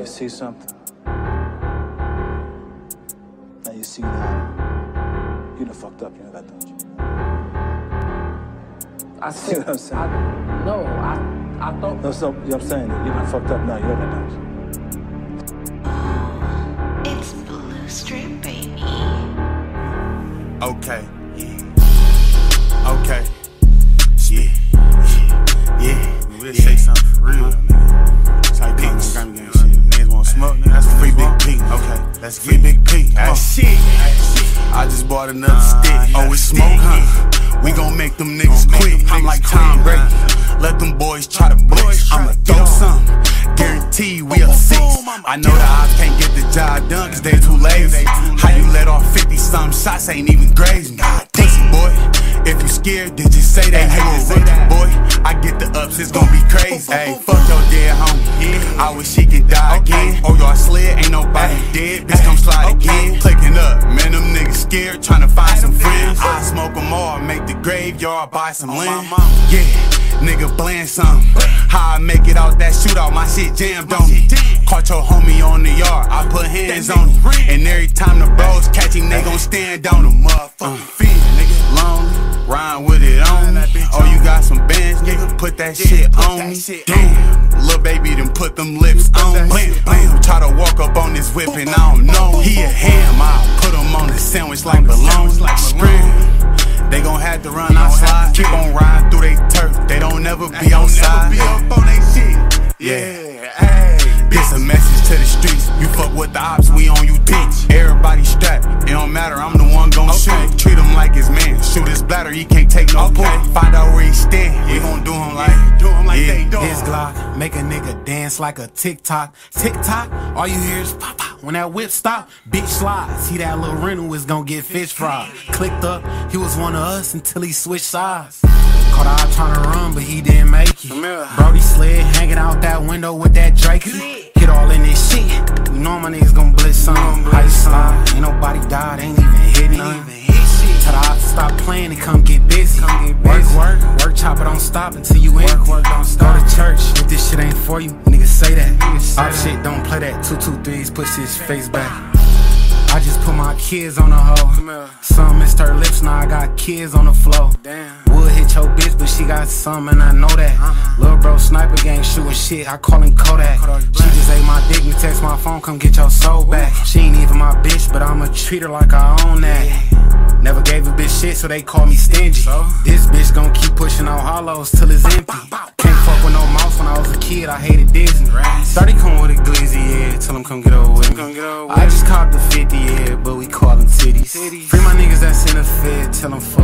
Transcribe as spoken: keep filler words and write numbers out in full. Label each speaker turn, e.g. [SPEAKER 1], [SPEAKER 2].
[SPEAKER 1] you see something? Now you see that you done fucked up, you know that, don't you?
[SPEAKER 2] I
[SPEAKER 1] see what I'm saying?
[SPEAKER 2] I, no, I, I thought...
[SPEAKER 1] No, so, you know what I'm saying? You done fucked up now, you know that, don't
[SPEAKER 3] Oh,
[SPEAKER 1] you?
[SPEAKER 3] it's Blue Strip, baby.
[SPEAKER 4] Okay. Yeah. Okay. Yeah. Yeah. Yeah. We'll yeah. say something for real, uh, nigga. That's how you come on Grammy Gang shit. Niggas wanna smoke, nigga. That's free Big P. Okay. That's free Big P. Oh shit. I just bought another uh, stick. Oh, it's smoke, huh? We gon' make them niggas quit. I'm like Tom Brady. Let them boys try to blitz. I'ma throw some. Guarantee we a six. I know the odds can't get the job done cause they too lazy. How you let off fifty some shots ain't even grazing. Pussy boy, if you scared, then just say that. Hey, you rookie boy, I get the ups, it's gon' be crazy. Hey, fuck your dead homie, I wish she could die again. Oh, y'all slid, ain't nobody dead, bitch come slide again. Clicking up, man, them niggas scared, tryna find some friends. I smoke them all, make the graveyard, buy some land. Yeah, nigga blend something. How I make it out that shootout, my shit jammed on me. Caught your homie on the yard, I put hands on him. And every time the bros catch him, they gon' stand on him. Motherfucking feet, nigga. Lonely, rhyme with it on me. Oh, you got some bands, nigga, put that shit on me. Damn, lil' baby done put them lips on. Blam, blam, try to walk up on this whip and I don't know. He a ham, I'll put him on the sandwich like balloons. Spring. They gon' have to run outside, keep on riding through they turf. They don't never be outside. Yeah, hey. This a message to the streets. You fuck with the ops, we on you, bitch. Everybody strapped, it don't matter, I'm the one gon' okay. shoot. Treat him like his man, shoot his bladder, he can't take no okay. pull. Find out where he stand, we gon' do him like, do him like yeah. they do.
[SPEAKER 5] This Glock make a nigga dance like a TikTok. TikTok, all you hear is pop pop. When that whip stop, bitch slide. See that little rental is gon' get fish fried. Clicked up, he was one of us until he switched sides. Caught out tryna run, but he didn't make it. Brody slid, hanging out that window with that Drake. Hit all in this shit. You know my niggas gon' blitz some. How you slide? Ain't nobody died, ain't even hit none. Tell the ops to stop playing and come get busy. Work, work, work, chop it, don't stop until you in. Work, work, don't stop. Go to church if this shit ain't for you. Niggas say that. Op shit, don't play that. Two, two, threes, push his face back. I just put my kids on the hoe. Some missed her lips, now I got kids on the floor. Would hit your bitch, but she got some and I know that. Uh-huh. Lil' bro sniper gang shooting shit, I call him Kodak. She just ate my dick and text my phone, come get your soul back. She ain't even my bitch, but I'ma treat her like I own that. Never gave a bitch shit, so they call me stingy. This bitch gon' keep pushing out hollows till it's empty. Can't fuck with no mouse when I was a kid, I hated Disney. thirty come with a glizzy, yeah, tell him come get over with me. I just copped the fifty, yeah, but we call them titties. Free my niggas that's in the fed, tell them fuck